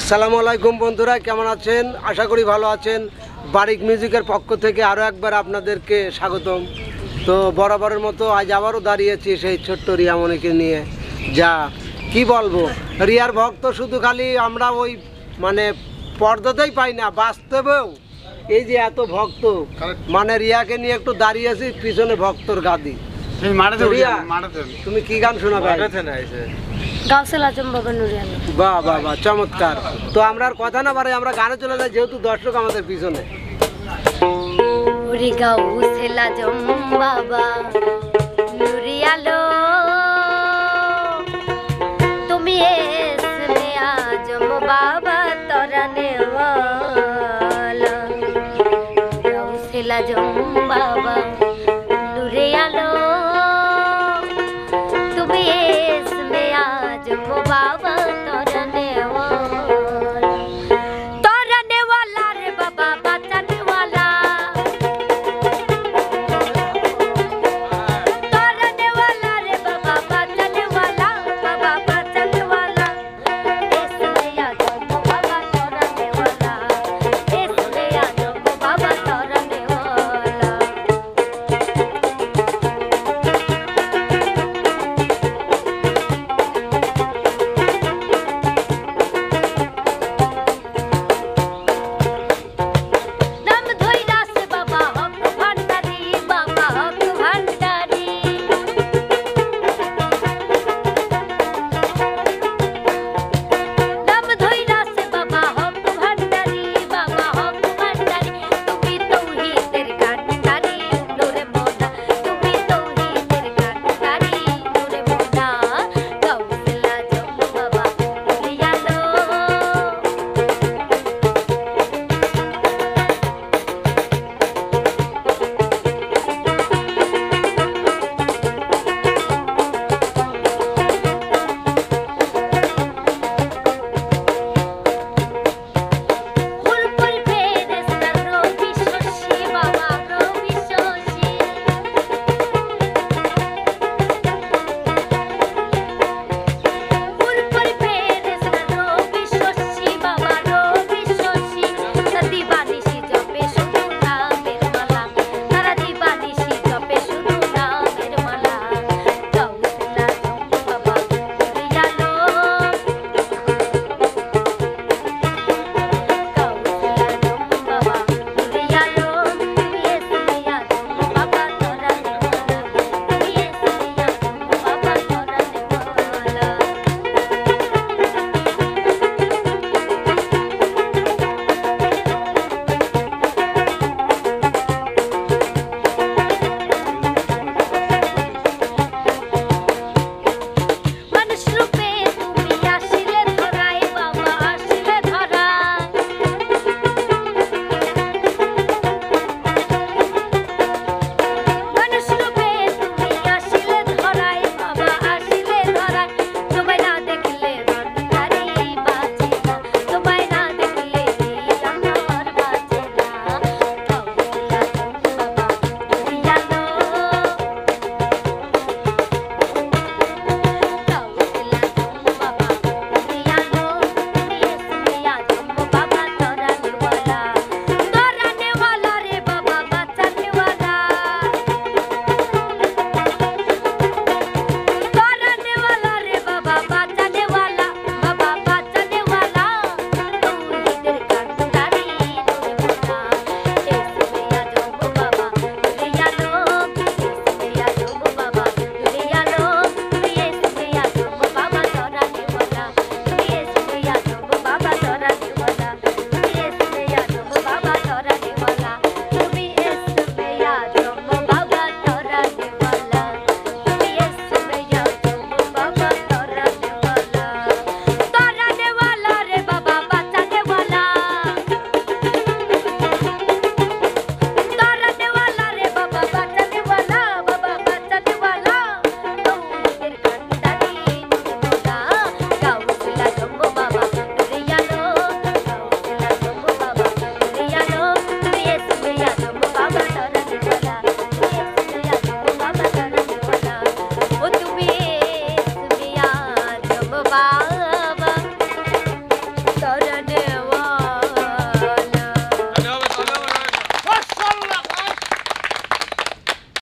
আসসালামু আলাইকুম বন্ধুরা, কেমন আছেন? আশা করি ভালো আছেন। বারিক মিউজিকের পক্ষ থেকে আরও একবার আপনাদেরকে স্বাগতম। তো বরাবরের মতো আজ আবারও দাঁড়িয়েছি সেই ছোট্ট রিয়ামণিকে নিয়ে। যা কি বলবো, রিয়ার ভক্ত শুধু খালি আমরা ওই মানে পর্দাতেই পাই না, বাস্তবেও এই যে এত ভক্ত, মানে রিয়াকে নিয়ে একটু দাঁড়িয়েছি পিছনে ভক্তর গাদি। রিয়া, তুমি কি গান শোনাবে? বাহ বাহ বাহ, চমৎকার। তো আমরা আর কথা না বাড়াই, আমরা গানে চলে যাই, যেহেতু দর্শক আমাদের পিছনে। গাউসেলা জম বাবা